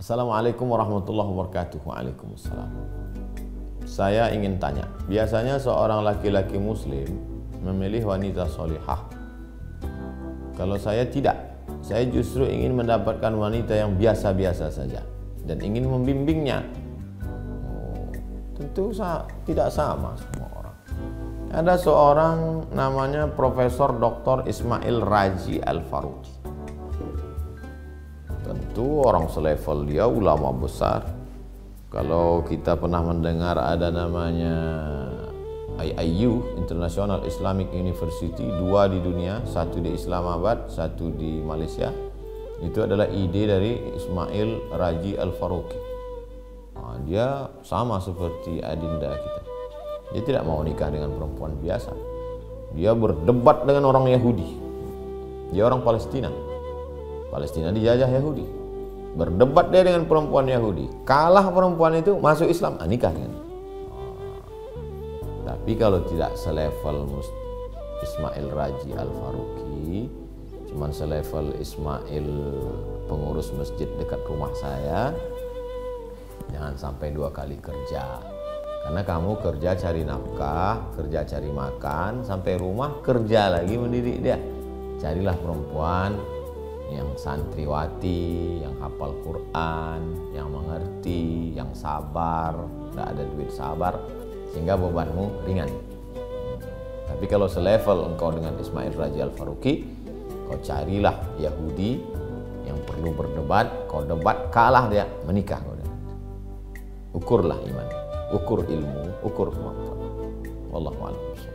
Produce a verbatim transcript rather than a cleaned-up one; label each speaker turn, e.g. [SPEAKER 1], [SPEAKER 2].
[SPEAKER 1] Assalamualaikum warahmatullahi wabarakatuh. Waalaikumsalam. Saya ingin tanya, biasanya seorang laki-laki muslim memilih wanita solihah. Kalau saya tidak, saya justru ingin mendapatkan wanita yang biasa-biasa saja dan ingin membimbingnya. Oh, tentu tidak sama semua orang. Ada seorang namanya Profesor Doktor Ismail Raji Al-Faruqi. Tentu orang selevel dia, ulama besar. Kalau kita pernah mendengar ada namanya I I U, International Islamic University, dua di dunia, satu di Islamabad, satu di Malaysia. Itu adalah ide dari Ismail Raji Al-Faruqi. Nah, dia sama seperti adinda kita. Dia tidak mau nikah dengan perempuan biasa. Dia berdebat dengan orang Yahudi. Dia orang Palestina. Palestina dijajah Yahudi. Berdebat dia dengan perempuan Yahudi. Kalah perempuan itu, masuk Islam, ah, nikah dengan. Tapi kalau tidak selevel Ismail Raji Al-Faruqi, cuman selevel Ismail pengurus masjid dekat rumah saya, jangan sampai dua kali kerja. Karena kamu kerja cari nafkah, kerja cari makan, sampai rumah kerja lagi mendidik dia. Carilah perempuan yang santriwati, yang hafal Quran, yang mengerti, yang sabar, tidak ada duit sabar, sehingga bebanmu ringan. Tapi kalau selevel engkau dengan Ismail Raji Al-Faruqi, kau carilah Yahudi yang perlu berdebat, kau debat, kalah dia, menikah kau. Ukurlah iman, ukur ilmu, ukur kemampuan. Wallahu a'lam.